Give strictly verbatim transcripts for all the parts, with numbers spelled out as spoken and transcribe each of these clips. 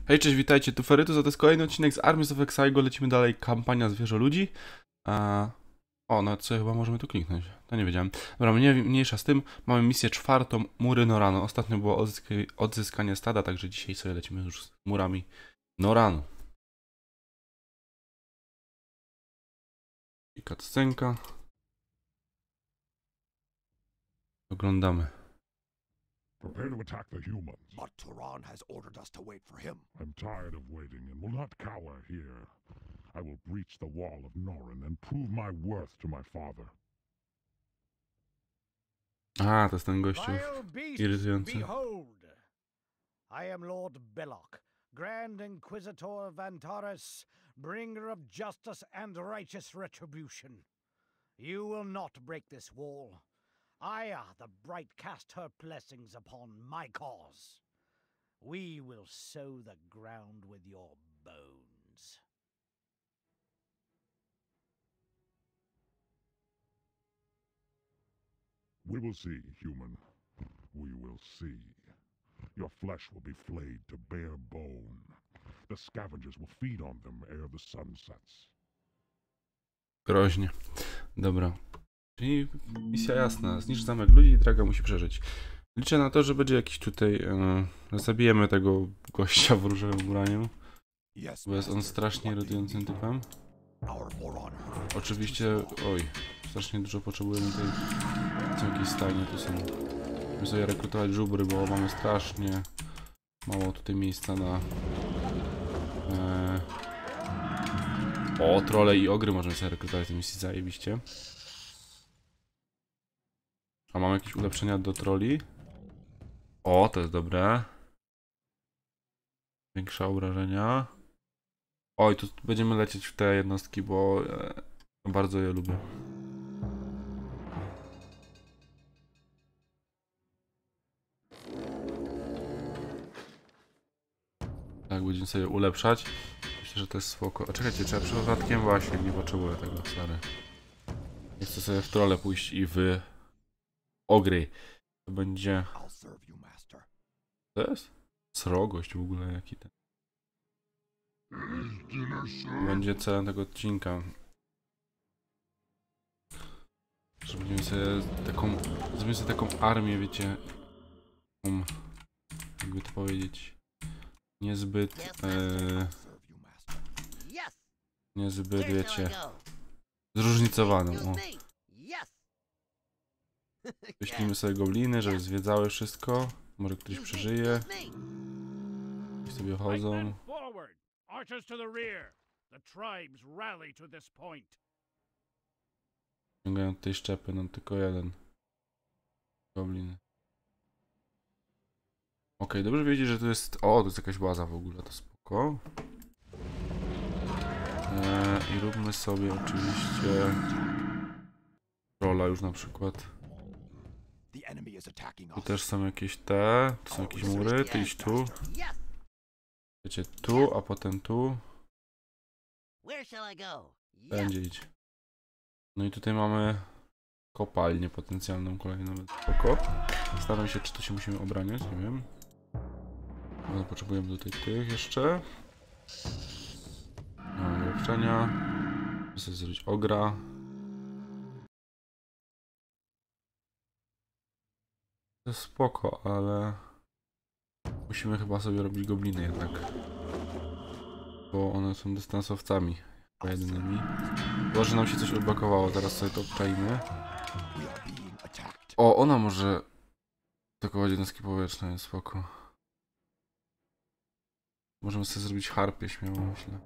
Hej, cześć, witajcie, tu Ferytus, a to jest kolejny odcinek z Armies of Exile. Lecimy dalej, kampania Zwierzoludzi. A... O, no co, chyba możemy tu kliknąć, to nie wiedziałem. Dobra, mnie, mniejsza z tym, mamy misję czwartą, Mury Noranu. Ostatnio było odzysk odzyskanie stada, także dzisiaj sobie lecimy już z murami Noranu. I cutscenka. Oglądamy. Prepare to attack the humans. But Turan has ordered us to wait for him. I'm tired of waiting and will not cower here. I will breach the wall of Norin and prove my worth to my father. A, to jest ten gościu Vile beasts, irytujący. behold! I am Lord Belloc, Grand Inquisitor of Antares, bringer of justice and righteous retribution. You will not break this wall. Aya the Bright cast her blessings upon my cause. We will sow the ground with your bones. We will see, human. We will see. Your flesh will be flayed to bare bone. The scavengers will feed on them ere the sun sets. Groźnie. Dobra. Czyli misja jasna. Zniszcz zamek ludzi i draga musi przeżyć. Liczę na to, że będzie jakiś tutaj... Yy, zabijemy tego gościa w różowym ubraniu. Bo jest on strasznie irytującym typem. Oczywiście... Oj. Strasznie dużo potrzebujemy tutaj... Są jakieś stajnie, tu są... Musimy sobie rekrutować żubry, bo mamy strasznie... Mało tutaj miejsca na... Yy... O, trolle i ogry możemy sobie rekrutować w tej misji, zajebiście. A mam jakieś ulepszenia do troli? O, to jest dobre. Większe obrażenia. Oj, tu będziemy lecieć w te jednostki, bo e, bardzo je lubię. Tak, będziemy sobie ulepszać. Myślę, że to jest spoko. A czekajcie, czy ja przypadkiem właśnie nie potrzebuję tego, sorry. Nie chcę sobie w trole pójść i w ogry. To będzie... To jest? Srogość w ogóle, jaki ten... Będzie celem tego odcinka. Że będziemy sobie taką... Zrobimy sobie taką armię, wiecie... Um, jakby to powiedzieć... Niezbyt... E, niezbyt, wiecie... Zróżnicowaną, o. Wyślimy sobie gobliny, żeby zwiedzały wszystko. Może ktoś przeżyje. I sobie chodzą. Ciągają tutaj szczepy, no tylko jeden. Goblin. Okej, okay, dobrze wiedzieć, że tu jest... O, to jest jakaś baza w ogóle, to spoko. Eee, I róbmy sobie oczywiście... Rola już na przykład. Tu też są jakieś te, tu są jakieś mury, ty idź tu. Wiecie, tu, a potem tu. Będzie idź. No i tutaj mamy kopalnię potencjalną kolejną, spoko. Zastanawiam się, czy tu się musimy obraniać, nie wiem. No, potrzebujemy tutaj tych jeszcze. Mamy ulepszenia. Muszę sobie zrobić ogra. To jest spoko, ale musimy chyba sobie robić gobliny jednak, bo one są dystansowcami jedynymi. Chyba, że nam się coś odblokowało, zaraz sobie to obczajmy. O, ona może atakować jednostki powietrzne, jest spoko. Możemy sobie zrobić harpie śmiało, myślę.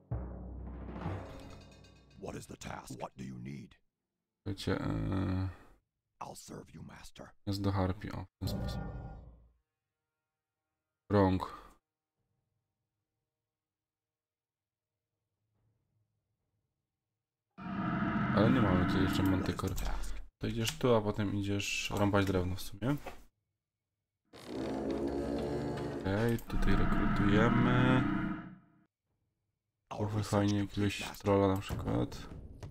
Wiecie, yy... jest do harpii, o, w ten sposób. Rąk. Ale nie mamy tu jeszcze mantykor. To idziesz tu, a potem idziesz rąbać drewno w sumie. Okej, okay, tutaj rekrutujemy. Trochę fajnie jakiegoś trolla na przykład.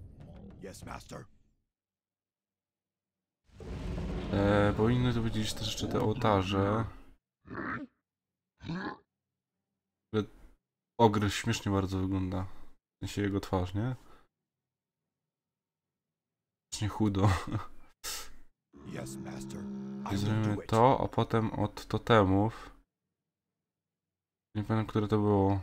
E, powinny tu być też jeszcze te ołtarze. Ogry śmiesznie bardzo wygląda. W sensie jego twarz, nie? Śmiesznie chudo. Yes, master. I I will zrobimy do it. to, a potem od totemów. Nie pamiętam, które to było.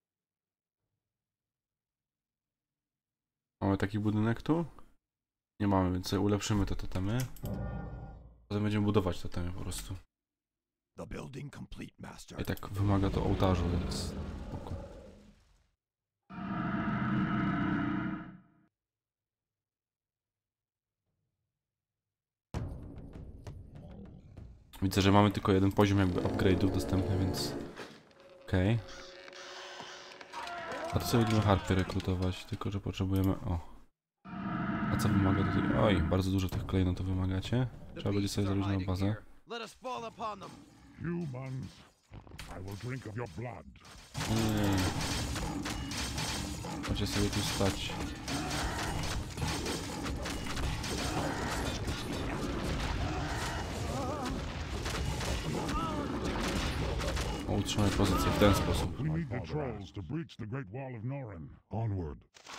Mamy taki budynek tu? Nie mamy, więc sobie ulepszymy te totemy. Potem będziemy budować totemy po prostu. The building complete, master. I tak wymaga to ołtarzu, więc spoko. Widzę, że mamy tylko jeden poziom jakby upgrade'ów dostępny, więc okej. Okay. A to sobie będziemy harpy rekrutować, tylko że potrzebujemy... O. A co wymaga tutaj? Oj, bardzo dużo tych klejnotów wymagacie. Trzeba będzie sobie zrobić na bazę. Let us fall upon them. Humans, I will drink of your blood. Nie. Macie sobie tu stać. O, utrzymaj pozycję w ten sposób. We need the trolls to breach the Great Wall of Norin. Onward.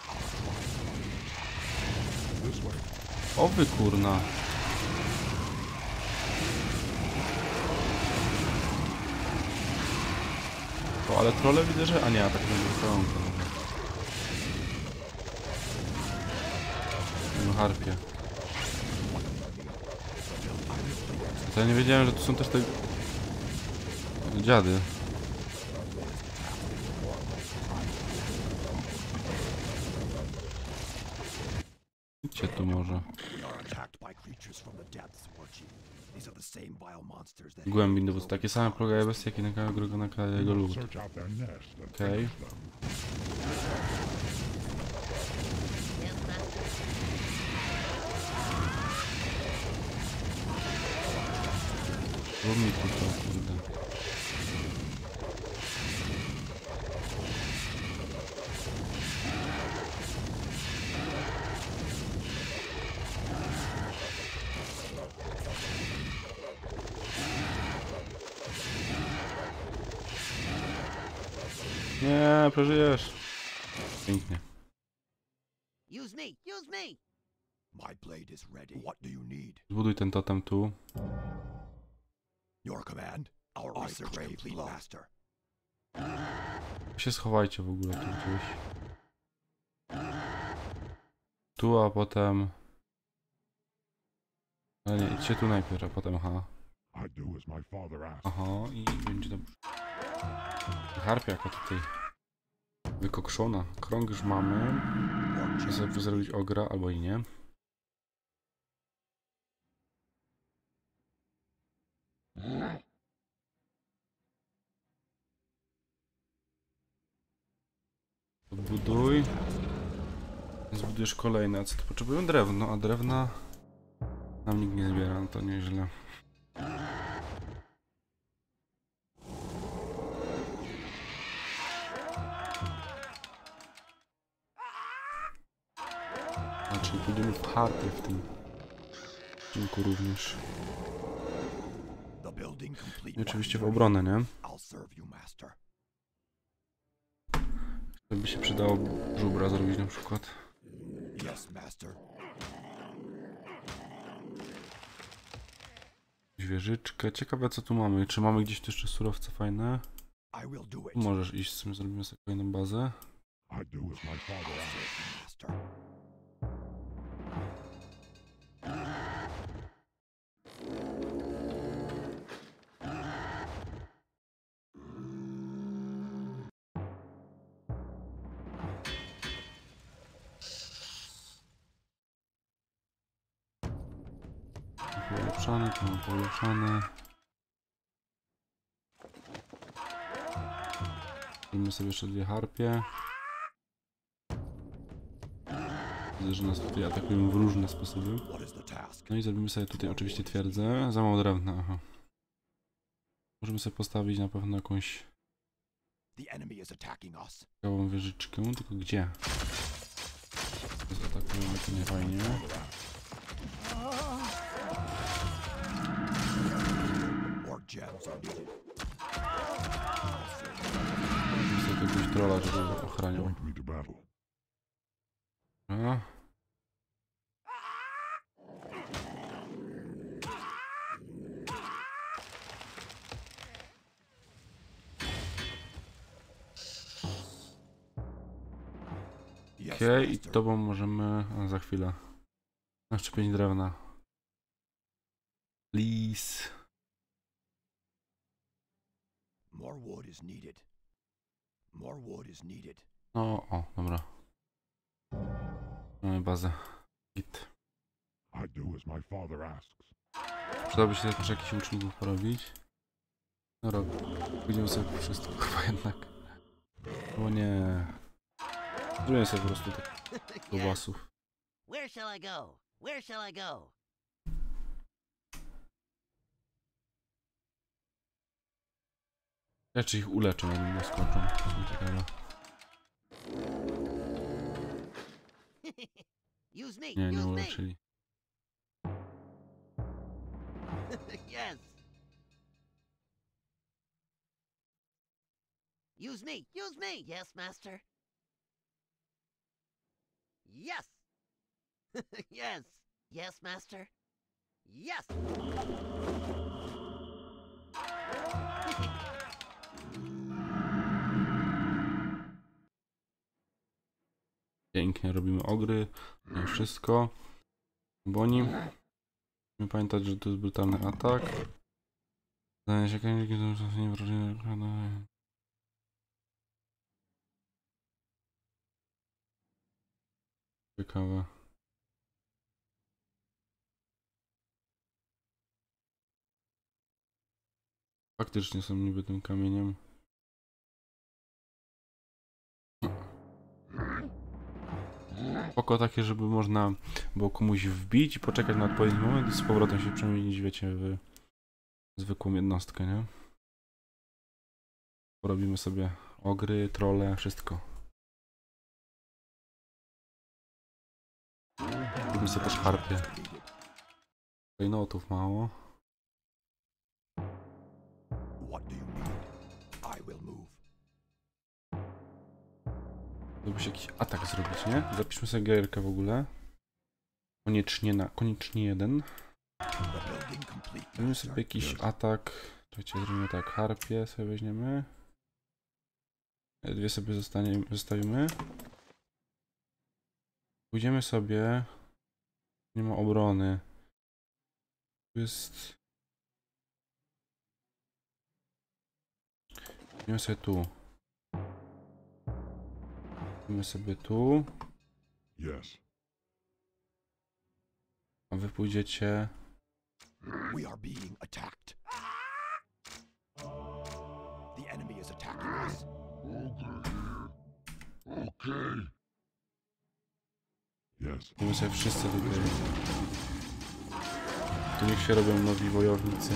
This way. O wy kurna. O, ale trolle widzę, że... A nie, a tak będzie całą to. Harpie. To ja nie wiedziałem, że tu są też te... dziady. Idźcie tu może. Głębi, no bo to takie same progaje bestie, jak i na nakłada jego lód. Okej. Okay. Bo mi tu to, kurde. Nie, przeżyjesz. Pięknie. Use me, use me. My blade is ready. What do you need? Zbuduj ten totem tu. Your command. Our research complete, master. Się schowajcie w ogóle tu gdzieś. Tu, a potem... Ale nie, idźcie tu najpierw, a potem aha. Aha, i będzie dobrze. Harpia jaka tutaj wykokszona. Krąg już mamy. Muszę sobie zrobić ogra, albo i nie. Buduj. Zbudujesz kolejne. A co to potrzebują? Drewno, a drewna nam nikt nie zbiera, no to nieźle. Znaczy pójdziemy w harpie w tym odcinku również. I oczywiście w obronę, nie? To by się przydało żubra zrobić na przykład. Wieżyczkę. Ciekawe co tu mamy. Czy mamy gdzieś tu jeszcze surowce fajne? Tu możesz iść, z tym zrobimy sobie kolejną bazę. Polepszane, to mam polepszane. Zrobimy sobie jeszcze dwie harpie. Widzę, że nas tutaj atakują w różne sposoby. No i zrobimy sobie tutaj oczywiście twierdzę. Za mało drewna, aha. Możemy sobie postawić na pewno jakąś ciekawą wieżyczkę, tylko gdzie? Zaatakują, to nie fajnie. Musimy sobie jakoś trolla, żeby ochraniał. Point me to battle. A. Okej, okay, i tobą możemy... A, za chwilę. Na szczepień drewna. Please. More wood is needed. More wood is needed. No, o, dobra. Mamy bazę. Git. I do as my father asks. Przydałoby się też jakichś uczniów porobić. No rob. Pójdziemy sobie po wszystko chyba jednak. Bo nie... Zrobię sobie po prostu tak kiełbasów. Where shall I go? Where shall I go? Ja czy ich uleczę, jak nie skończą. To są ciekawe. Use me. Nie, nie use me. uleczyli. Yes. Use me. Use me. Yes, master. Yes. Yes. Yes, master. Yes. Pięknie robimy ogry. No wszystko. Boni. Musimy pamiętać, że to jest brutalny atak. Zdaje się, że nie wrażenie. Ciekawe. Faktycznie są niby tym kamieniem. Oko takie, żeby można było komuś wbić i poczekać na odpowiedni moment i z powrotem się przemienić, wiecie, w zwykłą jednostkę, nie? Porobimy sobie ogry, trolle, wszystko. Robimy sobie też harpie. Klejnotów mało. Żeby się jakiś atak zrobić, nie? Zapiszmy sobie gierkę w ogóle. Koniecznie na, koniecznie jeden. Zrobimy sobie jakiś atak. Czekajcie, zrobimy tak, harpie sobie weźmiemy. Dwie sobie zostanie, zostawimy. Pójdziemy sobie. Nie ma obrony. Tu jest... Pójdziemy sobie tu. Pójdziemy sobie tu. Yes. A wy pójdziecie... We are being attacked. The enemy is attacking us. Okay. Okay. Yes. Pójdziemy sobie wszyscy tutaj. Tu niech się robią nowi wojownicy.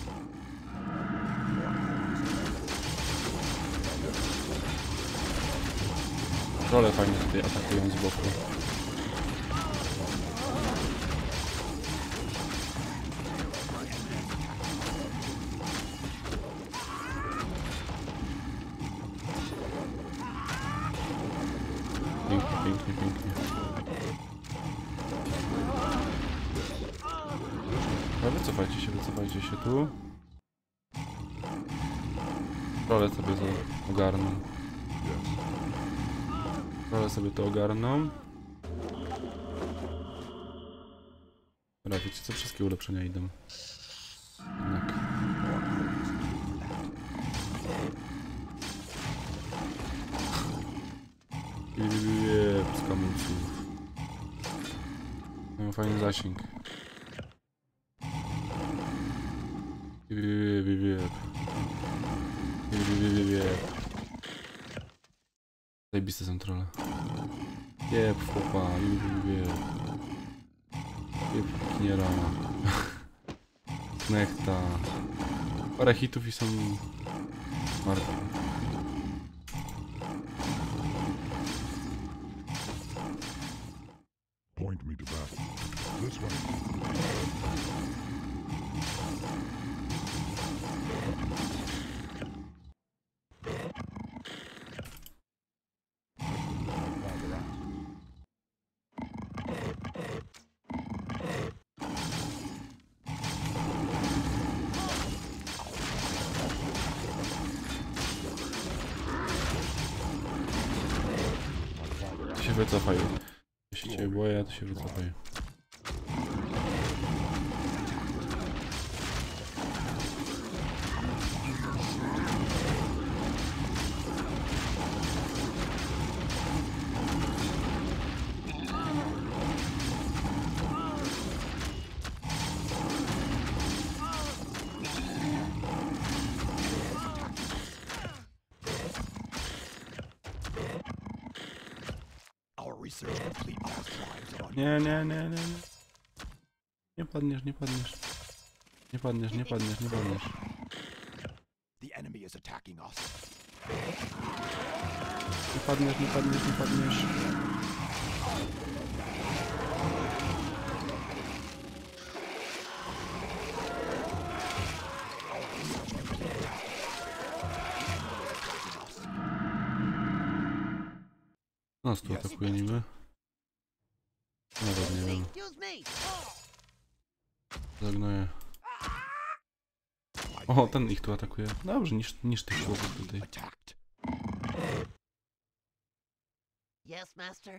Role fajnie tutaj atakują z boku. Pięknie, pięknie, pięknie. No wycofajcie się, wycofajcie się tu. Role sobie to ogarną. Role sobie to ogarną. Dobra, wiecie co? Wszystkie ulepszenia idą. Jednak. Jeb, z kamulców. Mają fajny zasięg. Jeb, jeb, jeb. Jeb, jeb, jeb. Zajebiste są trolle. Jeb, chłopa, jeb, jeb. Jeb, kniera. Knechta. Parę hitów i są martwi. Point me to battle. This way. się wycofaj. Jeśli cię boję, to się wycofaj. Research complete. All tribes are on Nie, nie, nie, nie, nie. Nie padniesz, nie padniesz. Nie padniesz, nie padniesz, nie padniesz. The enemy is attacking us. Nie padniesz, nie padniesz, nie padniesz. Nas tu atakuje niby. Nawet nie wiem. Use me. Zagnoję. O, ten ich tu atakuje. Dobrze, niż, niż tych chłopów tutaj. Attacked. Yes, master.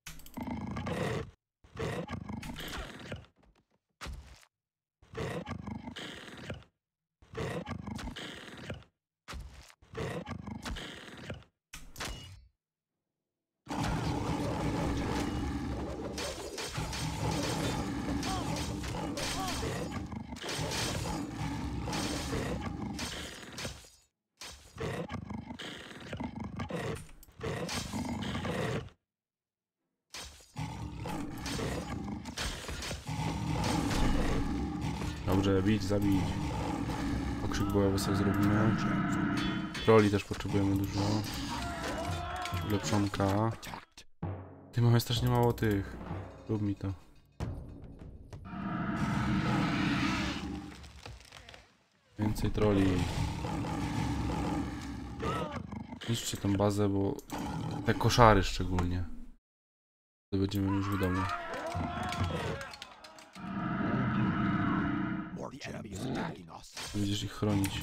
Dobrze, bić, zabić. Okrzyk bojowy sobie zrobimy. Troli też potrzebujemy dużo. Ulepszonka. Ty, mamy strasznie mało tych. Rób mi to. Więcej troli. Niszczcie tą bazę, bo te koszary szczególnie. To będziemy już w domu. The enemy is attacking us. Będziesz ich chronić.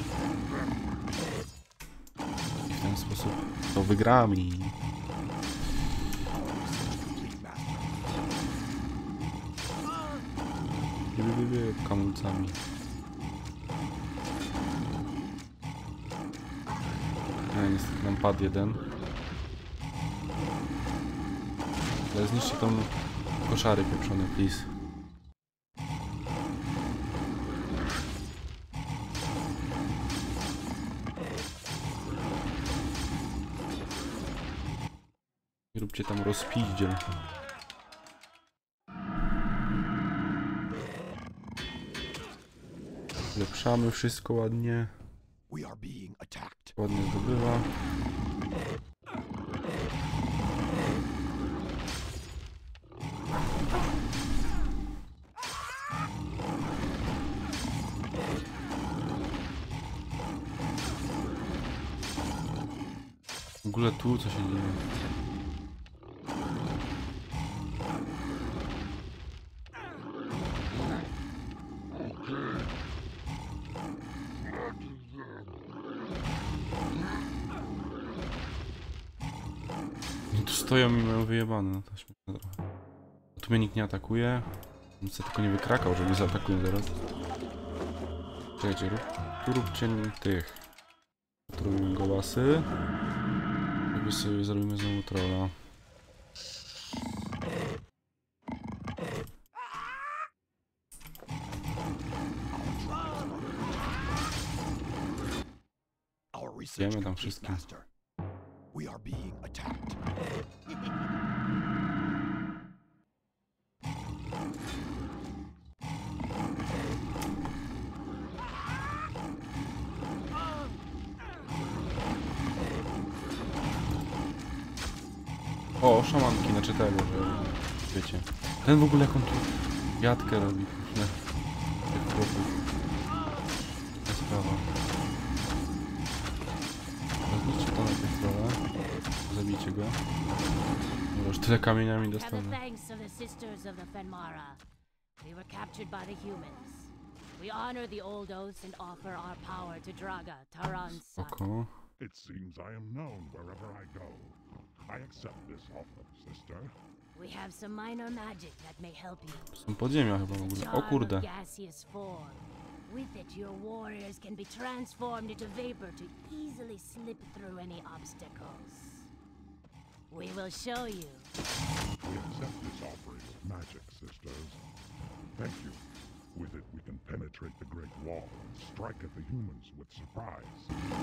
I w ten sposób to wygramy. Biby, biby, kamulcami. No, niestety nam padł jeden. Ale zniszczcie tą koszary pieprzone, please. I róbcie tam rozpiździel. Ulepszamy wszystko ładnie. We are being attacked. Ładnie zdobywa. W ogóle tu co się dzieje? Tu stoją i mają wyjebane, no to śmieszne trochę. Tu mnie nikt nie atakuje. Nic tylko nie wykrakał, żeby zaatakują zaraz. Czekajcie, rób, tu róbcie tych. Tu robimy gołasy. Sobie sobie zrobimy znowu trolla. Wiemy tam wszystkim. We are being attacked. O, szamanki, znaczy tego, że wiecie. Ten w ogóle jak on tu jadkę robi. Ne, tych chłopów. Ta sprawa. Zniszczcie to na tych trolla. Zabijcie go. No już tyle kamieniami dostanę. Thanks of the sisters of the Fenmara. We were captured by the humans. We honor the old oaths and offer our power to Draga, Taran's son. Oko. It seems I am known wherever I go. I accept this offer, sister. We have some minor magic that may help you. Są podziemia chyba w ogóle. O kurde. Gaseous form. With it, your warriors can be transformed into vapor to easily slip through any obstacles. We will show you. We accept this offering of magic, sisters. Thank you. With it, we can penetrate the Great Wall and strike at the humans with surprise.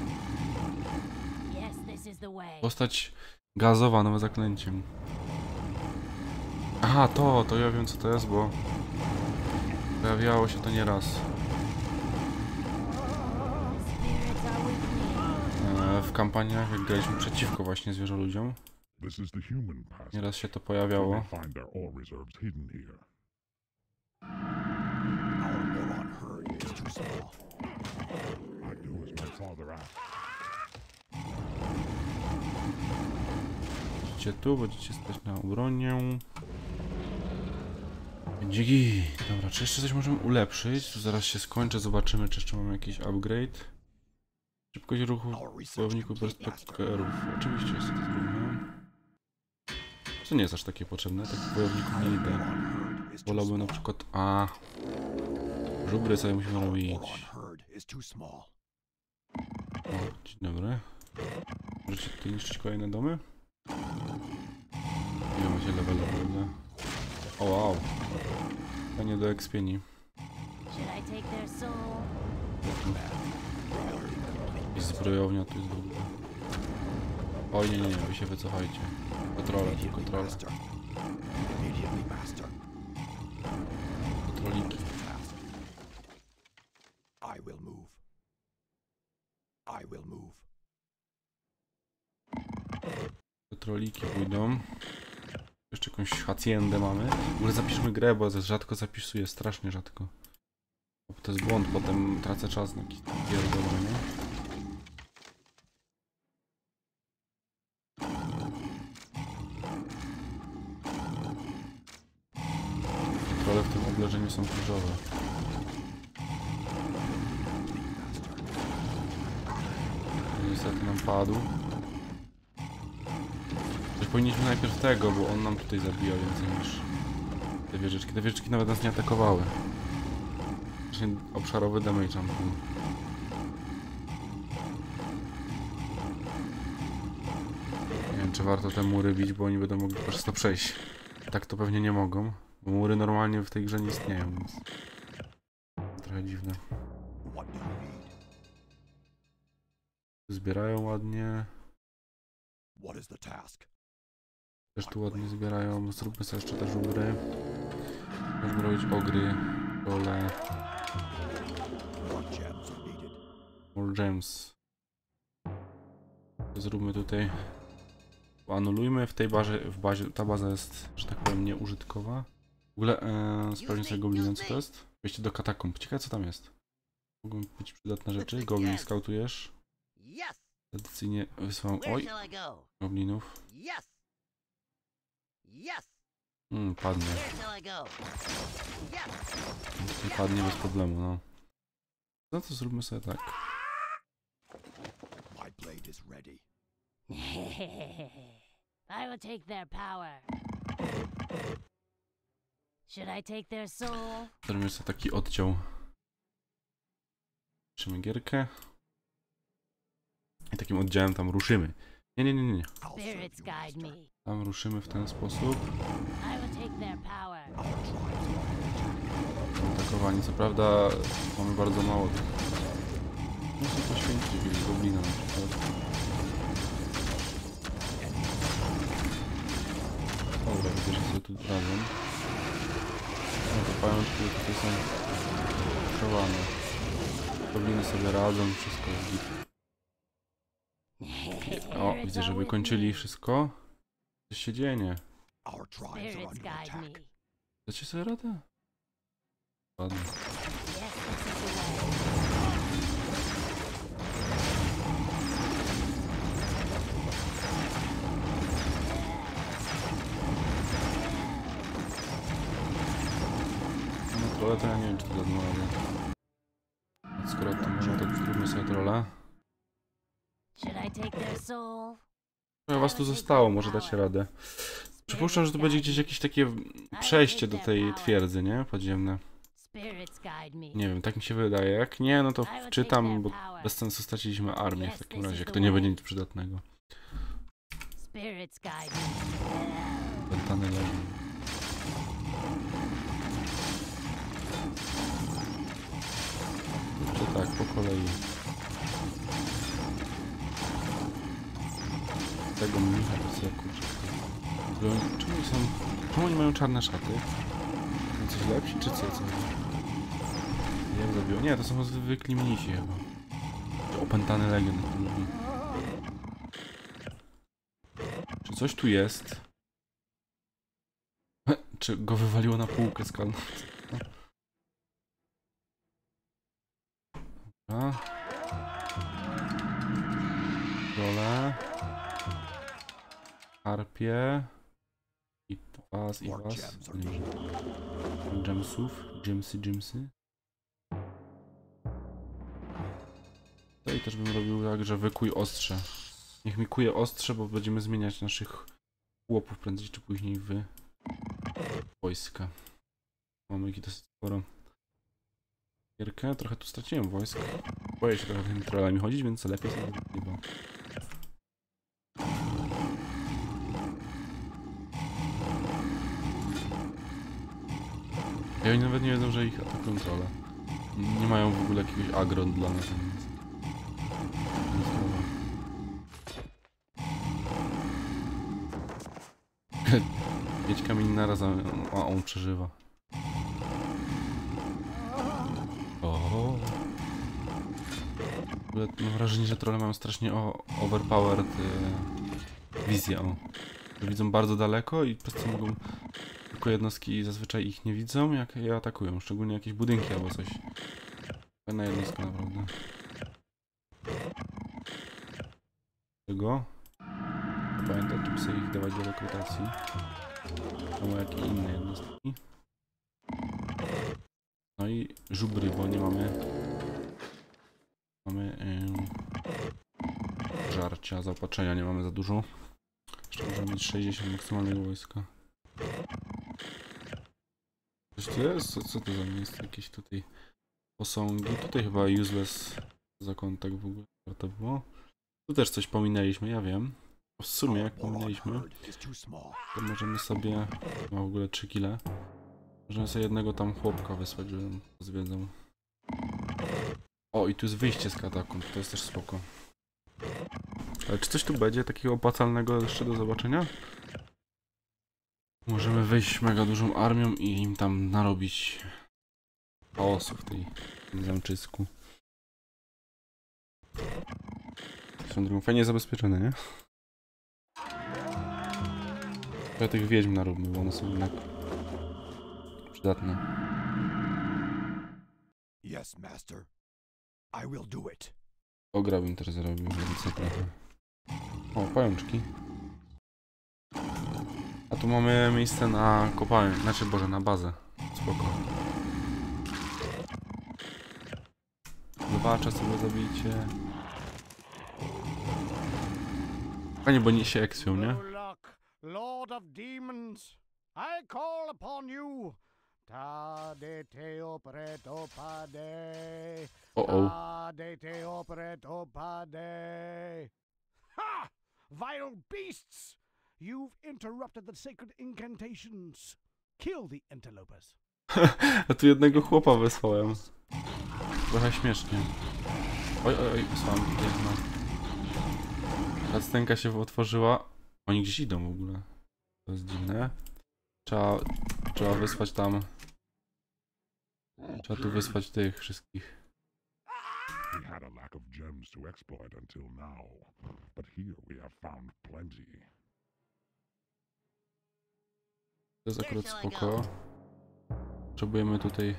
Yes, this is the way. Postać gazowa, nowe zaklęciem. Aha, to, to ja wiem co to jest, bo pojawiało się to nieraz. Spirits are with me. E, w kampaniach, jak graliśmy przeciwko właśnie zwierzoludziom. This is the human passage. Nieraz się to You pojawiało. may find their ore reserves hidden here. Our Moron herd is too small. I do as my father asked. Będziecie tu, będziecie stać na obronie. Dzięki. Dobra, czy jeszcze coś możemy ulepszyć? Tu zaraz się skończę, zobaczymy, czy jeszcze mamy jakiś upgrade. Szybkość ruchu wojowników berserkerów. Oczywiście jest to trudne. To nie jest aż takie potrzebne, takich wojowników nie idę. Wolałbym na przykład... A, żubry sobie musimy robić. O, dzień dobry. Możecie tutaj niszczyć kolejne domy? Nie macie levelu, prawda? O wow. Fajnie do ekspieni. Should I take their soul? I zbrojownia tu jest w ogóle. Oj nie, nie, nie, wy się wycofajcie. Kontrole, tylko kontrole. Kontroliki. I will move. I will move. Kontroliki pójdą. Jeszcze jakąś haciendę mamy. W ogóle zapiszmy grę, bo rzadko zapisuję, strasznie rzadko. Bo to jest błąd, potem tracę czas na jakieś pierdolenie. Kontrole w tym obleżeniu są kluczowe. Niestety nam padł. Też powinniśmy najpierw tego, bo on nam tutaj zabija więcej niż te wieżyczki. Te wieżyczki nawet nas nie atakowały. Właśnie obszarowy damage nam był. Nie wiem, czy warto te mury bić, bo oni będą mogli przez to przejść. Tak to pewnie nie mogą, bo mury normalnie w tej grze nie istnieją, więc trochę dziwne. Zbierają ładnie. What is the task? Też tu ładnie zbierają. Zróbmy sobie jeszcze te żubry. Możemy robić ogry, role. More gems are needed. More gems. To zróbmy tutaj. Anulujmy w tej bazie, w bazie, ta baza jest, że tak powiem, nieużytkowa. W ogóle e, sprawdźmy sobie goblinem, co to jest. Wejście do katakomb. Ciekawe co tam jest. Mogą być przydatne rzeczy. Goblin skautujesz. Yes. Tradycyjnie wysłałem. Where Oj, shall I go? goblinów. Yes. Yes. Mm, padnie. Where shall I go? Yes. Nie padnie bez problemu, no. No to zróbmy sobie tak. My blade is ready. I will take their power. Should I take their soul? Zrobimy sobie taki oddział. Ruszymy gierkę. I takim oddziałem tam ruszymy. Nie, nie, nie, nie. I'll serve Spirits you, guide master. me. Tam ruszymy w ten sposób. I will take their power. Our tribes are under attack. Atakowani. Co prawda mamy bardzo mało tych. Muszę poświęcić jakiegoś goblina na przykład. Dobra, widzę, że sobie tu radzą. No to pajączki tutaj są chowane. Gobliny sobie radzą, wszystko jest git. O, widzę, że wykończyli wszystko. Coś się dzieje, nie? Our tribes are Spirits under guide me. attack. Dacie sobie radę? Ładnie. Yes, this is the way. No trolle to ja nie wiem, czy to dadzą radę. Skoro to można, to zróbmy sobie trolla. Should I soul. No, was tu zostało, może dacie radę. Przypuszczam, że to będzie gdzieś jakieś takie przejście do tej twierdzy, nie? Podziemne. Spirits guide me. Nie wiem, tak mi się wydaje. Jak nie, no to wczytam, bo bez sensu straciliśmy armię w takim razie, jak to nie będzie nic przydatnego. Spirits guide me. Opętany legion. Czy tak, po kolei. Tego mnicha to sobie kurczę. Czemu oni są... Czemu oni mają czarne szaty? Są coś lepsi, czy co? co? Jak zabiło? Nie, to są zwykli mnisi chyba. Opętany legion. Czy coś tu jest? Czy go wywaliło na półkę skalną? Dobra. Dole. Harpie. I was, i was. Gemsów. Gemsy, gemsy. Tutaj też bym robił tak, że wykuj ostrze. Niech mi kuje ostrze, bo będziemy zmieniać naszych chłopów prędzej czy później w wojska. Mamy ich dosyć sporo. Gierkę, trochę tu straciłem wojsk. Boję się trochę tymi trollami chodzić, więc lepiej sobie wygrywa. I oni nawet nie wiedzą, że ich atakują trolle. Nie mają w ogóle jakiegoś agron dla nas. Mieć kamień naraz, a on przeżywa. O. Mam wrażenie, że trolle mają strasznie o, overpowered y, wizję. O. Widzą bardzo daleko i po prostu mogą... Tylko jednostki zazwyczaj ich nie widzą, jak je atakują. Szczególnie jakieś budynki albo coś. Fajna jednostka naprawdę. Tego. Pamiętaj, czy sobie ich dawać do rekrutacji. Albo jakie inne jednostki. No i żubry, bo nie mamy... Mamy... Yy, żarcia, zaopatrzenia nie mamy za dużo. Jeszcze możemy mieć sześćdziesiąt maksymalnego wojska. Coś tu jest? Co, co to za miejsce? Jakieś tutaj posągi. Tutaj chyba useless zakątek w ogóle warto było. Tu też coś pominęliśmy, ja wiem. W sumie jak pominęliśmy, to możemy sobie... Ma w ogóle trzy kile. Możemy sobie jednego tam chłopka wysłać, żeby nam zwiedzał. O, i tu jest wyjście z katakumb, to jest też spoko. Ale czy coś tu będzie takiego opłacalnego jeszcze do zobaczenia? Możemy wyjść mega dużą armią i im tam narobić chaosu w tej w tym zamczysku. Są drugą fajnie zabezpieczone, nie? Ja tych wiedźm naróbmy, bo one są jednak przydatne. Yes, master. I will do it. Ogra bym też zrobił więcej trochę. O, pajączki. A tu mamy miejsce na kopalnię, znaczy Boże, na bazę. Spoko. Lwacza sobie zabijcie. Fajnie, bo nie się ekspią, nie? Lord of Demons, I call upon you. Ta de te operato pade. O, o. Ta de te operato pade. Ha! Vile beasts! You've interrupted the sacred incantations. Kill the interlopers. A tu jednego chłopa wysłałem. Trochę śmiesznie. Oj, oj, oj, wysłałem tutaj jedno. Cutscenka się otworzyła. Oni gdzieś idą w ogóle. To jest dziwne. Trzeba, trzeba wysłać tam... Trzeba tu wysłać tych wszystkich. We had a lack of gems to exploit until now, but here we have found plenty. To jest akurat spoko. Potrzebujemy tutaj...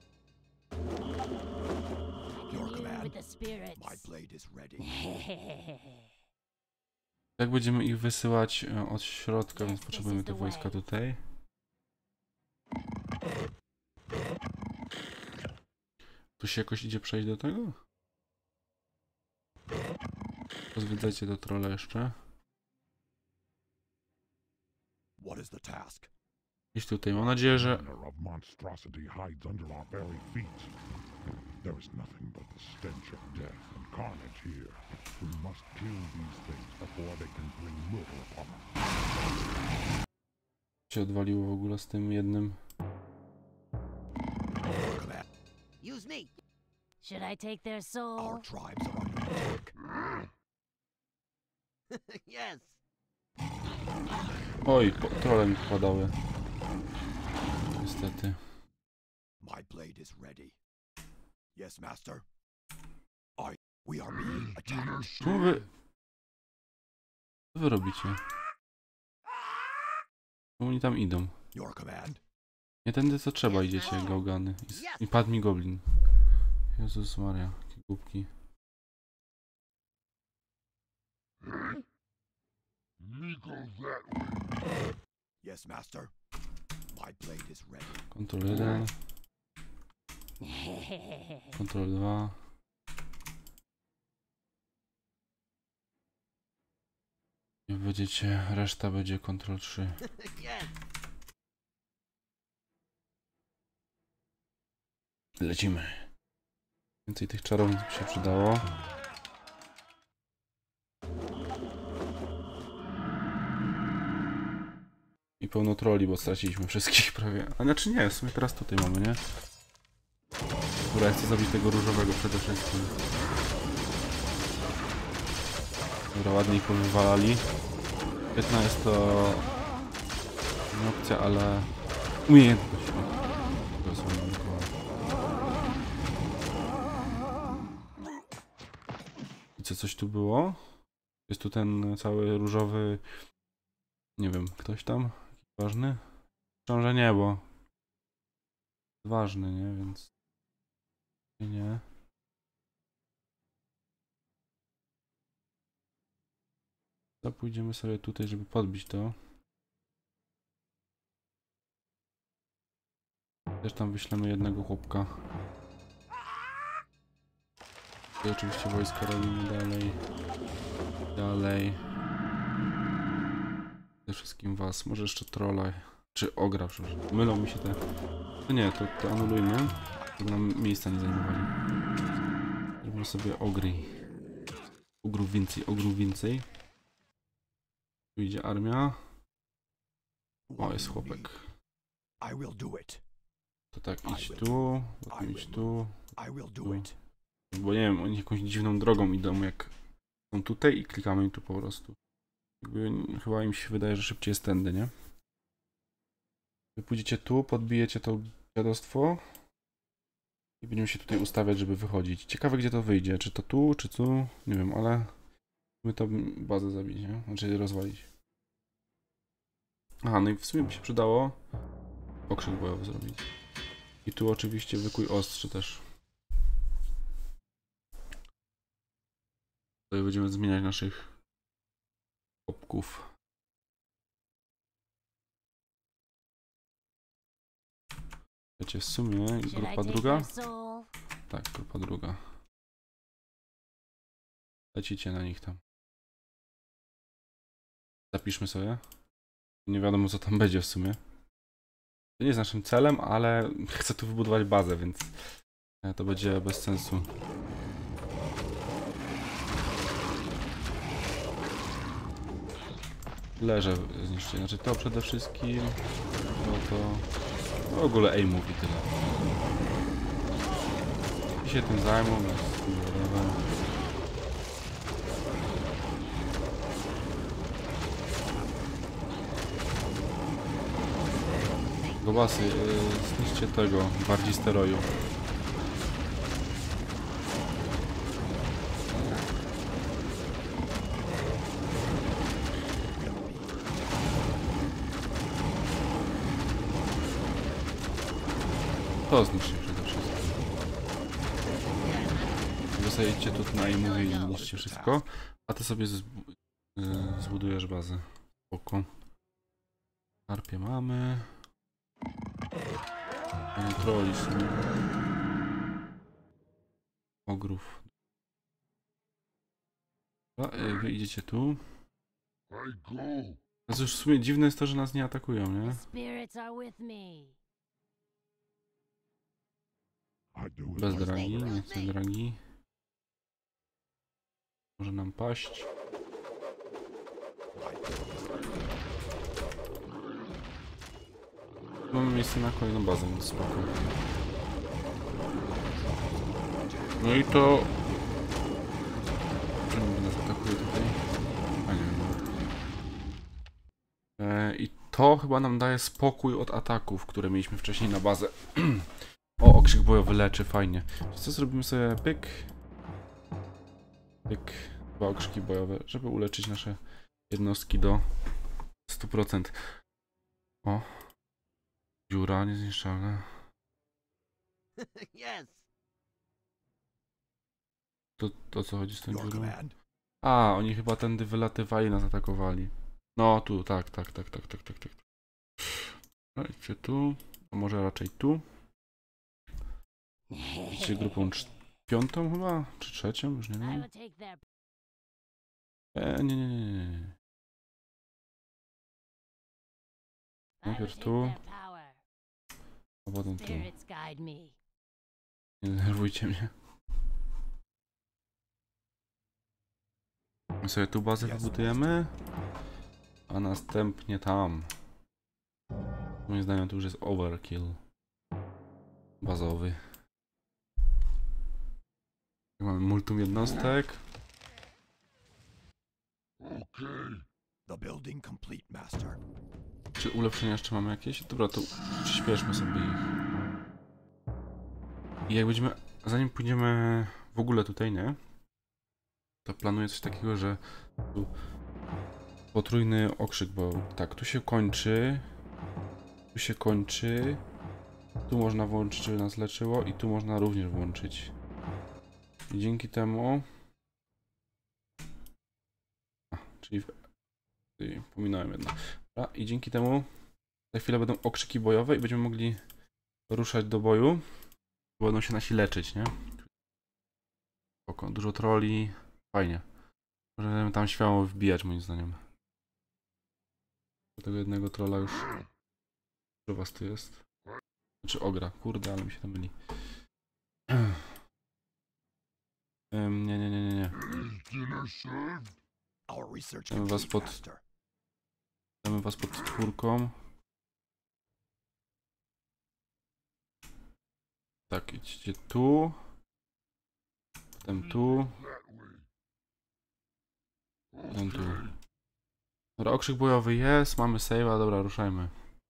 Your command. My blade is ready. Tak będziemy ich wysyłać od środka, więc potrzebujemy te wojska tutaj. Tu się jakoś idzie przejść do tego? Pozwiedzajcie do trolla jeszcze. What is the task? Iść tutaj. Mam nadzieję, że... Manner of monstrosity hides under our very feet. There is nothing but the stench of death and carnage here. We must kill these things before they can bring murder upon us. się odwaliło w ogóle z tym jednym. Use me. Should I take their soul? Our tribes are under attack. Yes. Oj, po, trolle mi popadały. Niestety. My blade is ready. Yes, master. I... We are being attacked. Czemu wy... Co wy robicie? Czemu oni tam idą? Your command. Nie tędy co trzeba idziecie, gałgany. I, i padł mi goblin. Jezus Maria, jakie głupki. Yes, master. My blade is ready. Kontrol jeden. Kontrol dwa. I będziecie, reszta będzie kontrol trzy. Yes. Lecimy. Więcej tych czarownic by się przydało. I pełno troli, bo straciliśmy wszystkich prawie. A znaczy nie, w sumie teraz tutaj mamy, nie? Dobra, ja chcę zabić tego różowego przede wszystkim. Dobra, ładnie ich powywalali. Świetna jest to... nie opcja, ale... umiejętność. Tego słownika. I co, coś tu było? Jest tu ten cały różowy... nie wiem, ktoś tam? Ważny? Myślę, że nie, bo... ważny, nie? Więc... nie. To pójdziemy sobie tutaj, żeby podbić to. Też tam wyślemy jednego chłopka. I oczywiście wojska robimy dalej. Dalej. Przede wszystkim was. Może jeszcze trolla. Czy ogra, przepraszam. Mylą mi się te... To nie, to, to anulujmy. Żeby nam miejsca nie zajmowali. Zrobimy sobie ogry. Ogrów więcej, ogrów więcej. Tu idzie armia. O, jest chłopek. I will do it. To tak, idź tu, potem idź tu. I will do tu. it. Bo nie wiem, oni jakąś dziwną drogą idą, jak są tutaj i klikamy im tu po prostu. Jakby chyba im się wydaje, że szybciej jest tędy, nie? Wy pójdziecie tu, podbijecie to dziadostwo i będziemy się tutaj ustawiać, żeby wychodzić. Ciekawe, gdzie to wyjdzie. Czy to tu, czy tu? Nie wiem, ale my to bazę zabić, nie? Znaczy rozwalić. Aha, no i w sumie by się przydało okrzyk bojowy zrobić. I tu oczywiście wykuj ostrzy też. Tutaj będziemy zmieniać naszych chłopków. Wiecie, w sumie grupa druga? Tak, grupa druga. Lecicie na nich tam. Zapiszmy sobie. Nie wiadomo, co tam będzie w sumie. To nie jest naszym celem, ale chcę tu wybudować bazę, więc to będzie bez sensu. Leże zniszczyć. Znaczy to przede wszystkim. To to. W ogóle aimów i tyle. I się tym zajmą. Gobasy, yy, zniszczcie tego bardziej steroju. To zniszczy przede wszystkim. Wy sobie idźcie tu na i mówię i zniszczcie wszystko, a ty sobie zbu yy, zbudujesz bazę. Spoko. Harpie mamy. Panie troli są. Ogrów. Dobra, y, wy idziecie tu. I go. Teraz już w sumie dziwne jest to, że nas nie atakują, nie? The spirits are with me. I do as Bez I dragi, nie chcę dragi. Może nam paść. Mamy miejsce na kolejną bazę, więc spoko. No i to... Czemu nas atakuje tutaj? A nie wiem. E, I to chyba nam daje spokój od ataków, które mieliśmy wcześniej na bazę. O, okrzyk bojowy leczy, fajnie. Co zrobimy sobie? Pyk. Pyk. Dwa okrzyki bojowe, żeby uleczyć nasze jednostki do stu procent. O. Dziura niezniszczalna. Yes. To, to co chodzi z tą Your dziurą? command. A, oni chyba tędy wylatywali i nas atakowali. No, tu, tak, tak, tak, tak, tak, tak, tak. No, idźcie tu. A może raczej tu. Idźcie grupą cz- piątą chyba? Czy trzecią? Już nie I wiem. will take their E, nie, nie, nie, nie. I will Najpierw take tu. their power. A potem tu. Spirits guide me. Nie denerwujcie mnie. My sobie tu bazę Yes, wybudujemy. A następnie tam. Moim zdaniem to już jest overkill. Bazowy. Mamy multum jednostek. Okay. The building complete, Master. Czy ulepszenia jeszcze mamy jakieś? Dobra, to przyspieszmy sobie ich. I jak będziemy, zanim pójdziemy w ogóle tutaj, nie? To planuję coś takiego, że tu potrójny okrzyk, bo tak, tu się kończy, tu się kończy, tu można włączyć, żeby nas leczyło i tu można również włączyć. I dzięki temu... A, czyli... Czyli pominąłem jedno. Dobra, i dzięki temu za chwilę będą okrzyki bojowe i będziemy mogli ruszać do boju. Będą się nasi leczyć, nie? Spoko, dużo troli. Fajnie. Możemy tam śmiało wbijać, moim zdaniem. Do tego jednego trolla już... Dużo was tu jest. Znaczy ogra. Kurde, ale mi się tam myli. Um, nie, nie, nie, nie, nie. Is dinner served? Our research Damy was complete, pod... Master. Damy was pod czwórką. Tak, idźcie tu. Potem tu. That way. Potem tu. Dobra, okrzyk bojowy jest, mamy save'a, dobra, ruszajmy.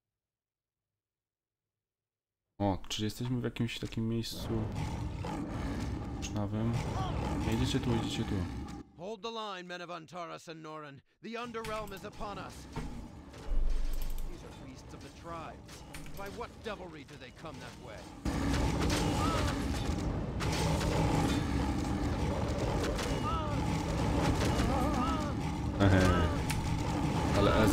O, czy jesteśmy w jakimś takim miejscu szynawym? Nie, idziecie tu, idziecie tu. Hold the line, men of Antares and Norin. The Underrealm is upon us. These are beasts of the tribes. By what devilry do they come that way? Ehe. Ale S.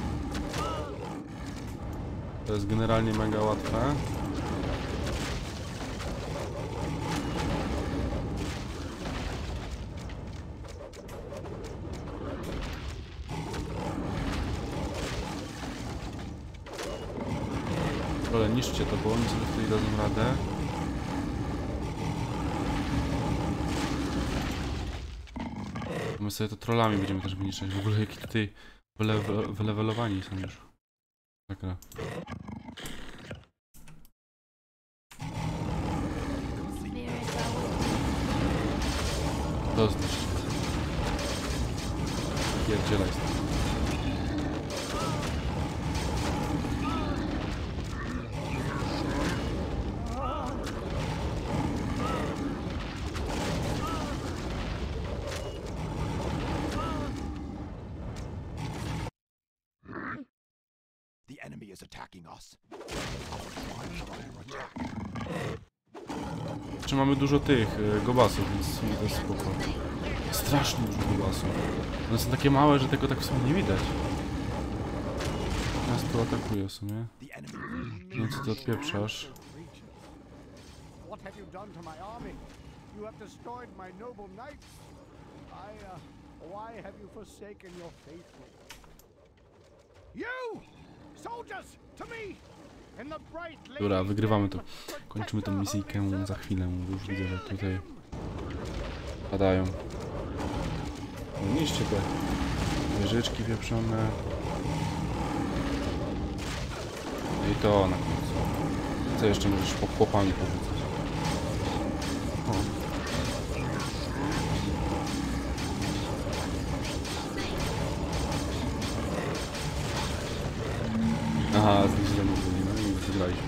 To jest generalnie mega łatwe. Ale niszczcie to, bo oni sobie tutaj dadzą radę. My sobie to trollami będziemy też wyniszczać. W ogóle jaki tutaj wyle, wylewelowani są już. Taka. Spirits are with me. To zniszcz. Pierdzielaj stąd. The enemy is attacking us. Our tribes are under attack. Czy mamy dużo tych e, gobasów, więc w sumie to jest spoko. Strasznie dużo gobasów. One są takie małe, że tego tak w sumie nie widać. Nas tu atakuje w sumie. The enemy. Nie wiem, co ty odpieprzasz. What have you done to my army? You have destroyed my noble knights. I, uh, Why have you forsaken your faithful? You! Soldiers, to me! In the bright Dobra, wygrywamy to. Kończymy tą misyjkę za chwilę, bo już widzę, że tutaj padają. No, niszcie te wieżyczki wieprzone. No i to na końcu. Co jeszcze możesz po chłopami powiedzieć? O. Aha, zniszczenie byli, no i wygraliśmy.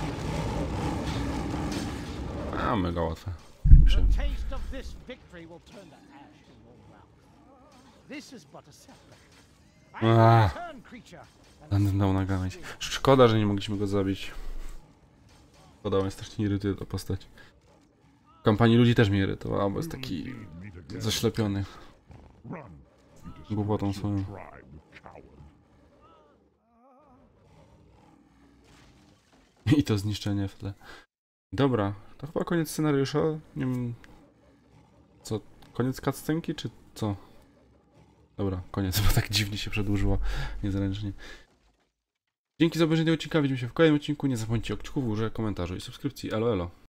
A, mega łatwe. The taste of this victory will turn to ash in your mouth. This is but a setback. I am a return creature. Będę dał na gałęź. Szkoda, że nie mogliśmy go zabić. Szkoda, mnie strasznie irytuje ta postać. W kampanii ludzi też mnie irytowała, bo jest taki zaślepiony głupotą swoją. I to zniszczenie w tle. Dobra, to chyba koniec scenariusza. Nie wiem... Co? Koniec cutscenki, czy co? Dobra, koniec, bo tak dziwnie się przedłużyło. Niezręcznie. Dzięki za obejrzenie odcinka, widzimy się w kolejnym odcinku. Nie zapomnijcie o kciuku w górze, komentarzu i subskrypcji. Elo, elo.